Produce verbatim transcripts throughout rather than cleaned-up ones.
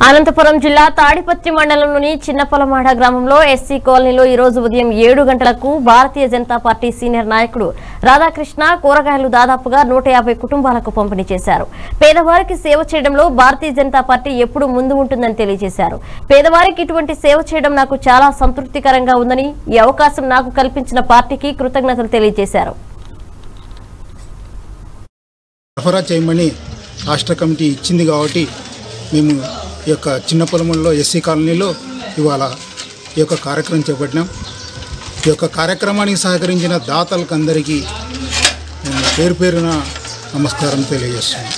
అనంతపురం జిల్లా తాడిపత్రి మండలంలోని చిన్నపొలమాడ గ్రామంలో ఎస్సీ కాలనీలో ఈ రోజు ఉదయం ఏడు గంటలకు భారతీయ జనతా పార్టీ సీనియర్ నాయకుడు రాధాకృష్ణ కూరగాయలు దాదాపుగా నూట యాభై కుటుంబాలకు పంపిణీ చేశారు. పేదవారికి సేవ చేయడంలో భారతీయ జనతా పార్టీ ఎప్పుడూ ముందు ఉంటుందని తెలియజేశారు. పేదవారికి ఇటువంటి సేవ చేయడం నాకు చాలా సంతృప్తికరంగా ఉందని, ఈ అవకాశం నాకు కల్పించిన పార్టీకి కృతజ్ఞతలు తెలియజేశారు. సరఫరా చేయమని రాష్ట్ర కమిటీ ఇచ్చింది కాబట్టి మేము ఈ యొక్క చిన్న పొలముల్లో ఎస్సీ కాలనీలో ఇవాళ ఈ యొక్క కార్యక్రమం చేపట్టినాం. ఈ యొక్క కార్యక్రమానికి సహకరించిన దాతలకు అందరికీ నేను పేరు పేరున నమస్కారం తెలియజేస్తున్నాను.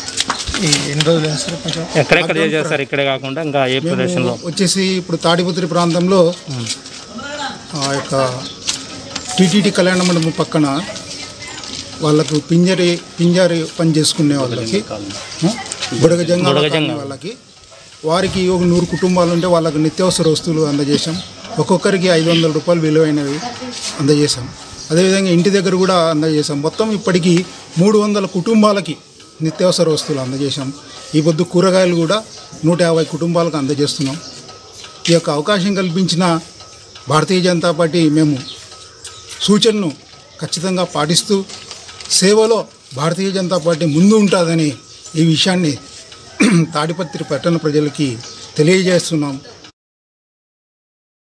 వచ్చేసి ఇప్పుడు తాడిపత్రి ప్రాంతంలో ఆ యొక్క టీటీడీ కళ్యాణ మండపం పక్కన వాళ్ళకు పింజరి పింజారి పని చేసుకునే వాళ్ళకి బుడగజంగా వాళ్ళకి వారికి ఒక నూరు కుటుంబాలు ఉంటే వాళ్ళకు నిత్యావసర వస్తువులు అందజేసాం. ఒక్కొక్కరికి ఐదు వందల రూపాయలు విలువైనవి అందజేసాం. అదేవిధంగా ఇంటి దగ్గర కూడా అందజేసాం. మొత్తం ఇప్పటికీ మూడు వందల కుటుంబాలకి నిత్యావసర వస్తువులు అందజేసాం. ఈ పొద్దు కూరగాయలు కూడా నూట యాభై కుటుంబాలకు అందజేస్తున్నాం. ఈ యొక్క అవకాశం కల్పించిన భారతీయ జనతా పార్టీ మేము సూచనను ఖచ్చితంగా పాటిస్తూ సేవలో భారతీయ జనతా పార్టీ ముందు ఉంటుందని ఈ విషయాన్ని తాడిపత్రి పట్టణ ప్రజలకి తెలియజేస్తున్నాం.